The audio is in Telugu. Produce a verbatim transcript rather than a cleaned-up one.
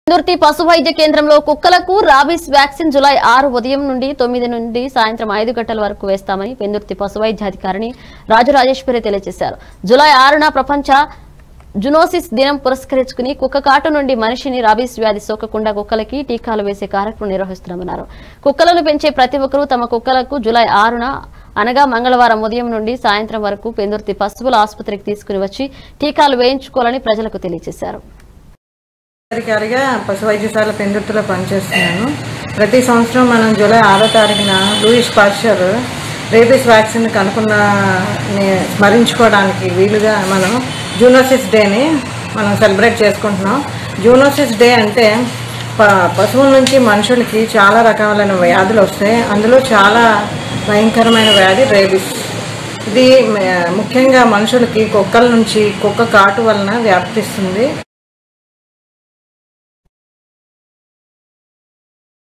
పెందుర్తి పశు వైద్య కేంద్రంలో కుక్కలకు రాబీస్ వ్యాక్సిన్ జులై ఆరు ఉదయం నుండి తొమ్మిది నుండి సాయంత్రం ఐదు గంటల వరకు వేస్తామని పెందుర్తి పశు వైద్య అధికారిని రాజరాజేశ్వరి తెలియజేశారు. జులై ఆరున ప్రపంచ జునోసిస్ దినం పురస్కరించుకుని కుక్క కాటు నుండి మనిషిని రాబీస్ వ్యాధి సోకకుండా కుక్కలకి టీకాలు వేసే కార్యక్రమం నిర్వహిస్తున్నామన్నారు. కుక్కలను పెంచే ప్రతి ఒక్కరూ తమ కుక్కలకు జులై ఆరున అనగా మంగళవారం ఉదయం నుండి సాయంత్రం వరకు పెందుర్తి పశువుల ఆసుపత్రికి తీసుకుని వచ్చి టీకాలు వేయించుకోవాలని ప్రజలకు తెలియజేశారు. అధికారిగా పశు వైద్యశాల పెందుర్తిలో పనిచేస్తున్నాను. ప్రతి సంవత్సరం మనం జూలై ఆరో తారీఖున లూయిస్ పాస్చర్ రేబీస్ వ్యాక్సిన్ కనుక్కున్న స్మరించుకోవడానికి వీలుగా మనం జూనోసిస్ డేని మనం సెలబ్రేట్ చేసుకుంటున్నాం. జూనోసిస్ డే అంటే ప పశువుల నుంచి మనుషులకి చాలా రకాలైన వ్యాధులు వస్తాయి. అందులో చాలా భయంకరమైన వ్యాధి రేబీస్. ఇది ముఖ్యంగా మనుషులకి కుక్కల నుంచి కుక్క కాటు వలన వ్యాప్తిస్తుంది.